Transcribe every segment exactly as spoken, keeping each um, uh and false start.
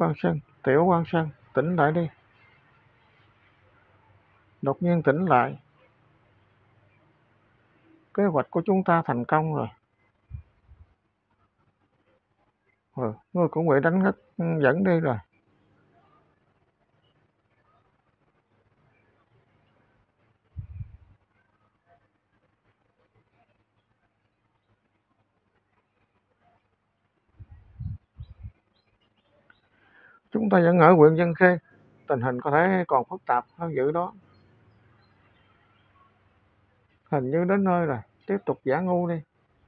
Quang Sơn, Tiểu Quang Sơn, tỉnh lại đi. Đột nhiên tỉnh lại. Kế hoạch của chúng ta thành công rồi. Ừ, ngươi cũng bị đánh ngất dẫn đi rồi. Chúng ta vẫn ở huyện Dân Khê, tình hình có thể còn phức tạp hơn dữ đó. Hình như đến nơi rồi, tiếp tục giả ngu đi.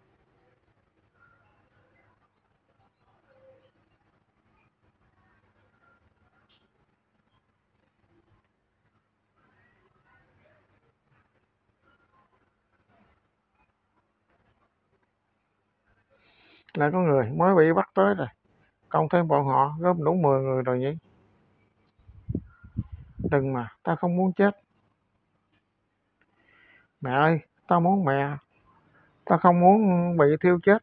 Lại có người mới bị bắt tới rồi, cộng thêm bọn họ gom đủ mười người rồi nhỉ. Đừng mà, ta không muốn chết. Mẹ ơi, ta muốn mẹ. Ta không muốn bị thiêu chết.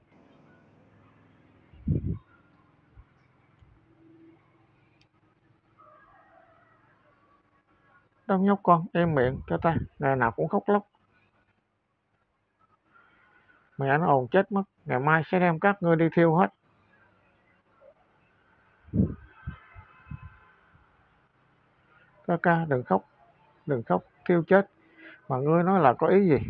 Đông nhóc con, im miệng cho ta, ngày nào cũng khóc lóc. Mẹ nó ồn chết mất, ngày mai sẽ đem các ngươi đi thiêu hết. Ca ca, đừng khóc, đừng khóc, thiêu chết. Mà ngươi nói là có ý gì?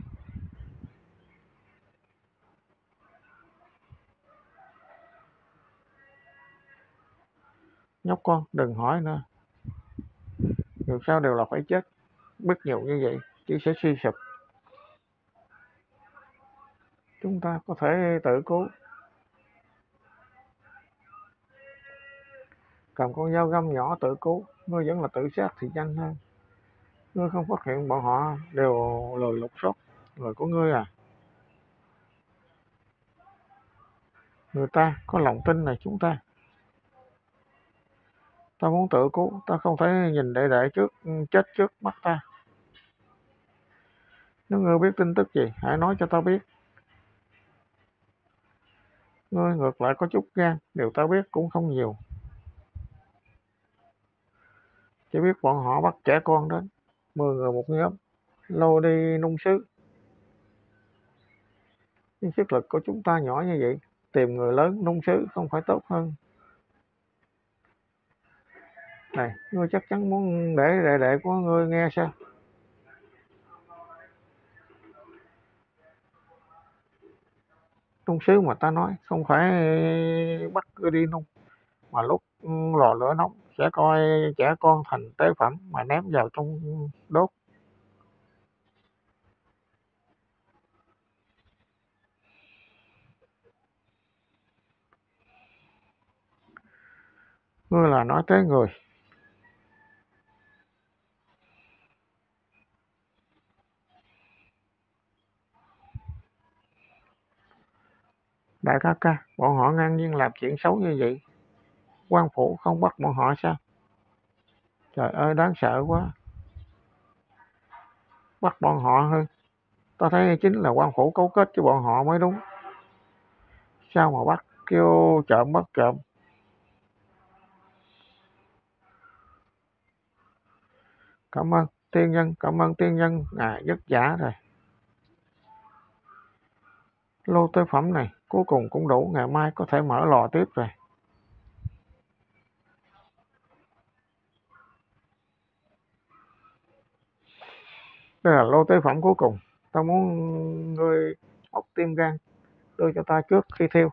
Nhóc con, đừng hỏi nữa. Dù sao đều là phải chết. Biết nhiều như vậy, chỉ sẽ suy sụp. Chúng ta có thể tự cứu. Cầm con dao găm nhỏ tự cứu, ngươi vẫn là tự sát thì nhanh hơn. Ngươi không phát hiện bọn họ đều lời lục sốt lời của ngươi à? Người ta có lòng tin này chúng ta. Ta muốn tự cứu, ta không thể nhìn đệ đệ trước chết trước mắt ta. Nếu ngươi biết tin tức gì, hãy nói cho ta biết. Ngươi ngược lại có chút gan, điều ta biết cũng không nhiều. Chỉ biết bọn họ bắt trẻ con đến, mười người một nhóm, lôi đi nung sứ. Nhưng sức lực của chúng ta nhỏ như vậy, tìm người lớn nung sứ không phải tốt hơn. Này, ngươi chắc chắn muốn để đệ đệ của ngươi nghe sao? Nung sứ mà ta nói không phải bắt ngươi đi nung, mà lúc lò lửa nóng sẽ coi trẻ con thành tế phẩm mà ném vào trong đốt. Ngươi là nói tới người. Đại ca ca, bọn họ ngang nhiên làm chuyện xấu như vậy, quan phủ không bắt bọn họ sao? Trời ơi, đáng sợ quá. Bắt bọn họ hơn, ta thấy chính là quan phủ cấu kết với bọn họ mới đúng. Sao mà bắt kêu trộm bắt trộm? Cảm ơn tiên nhân, cảm ơn tiên nhân, ngài vất vả rồi. Lô tế phẩm này cuối cùng cũng đủ, ngày mai có thể mở lò tiếp rồi. Đây là lô tế phẩm cuối cùng, ta muốn ngươi ốc tim gan đưa cho ta trước khi thiêu.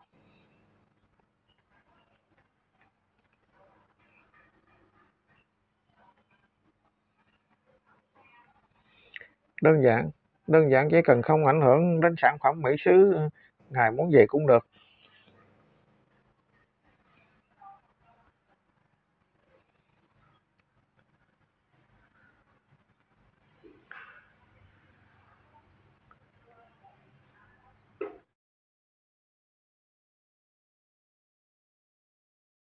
Đơn giản, đơn giản chỉ cần không ảnh hưởng đến sản phẩm mỹ sứ ngài muốn gì cũng được.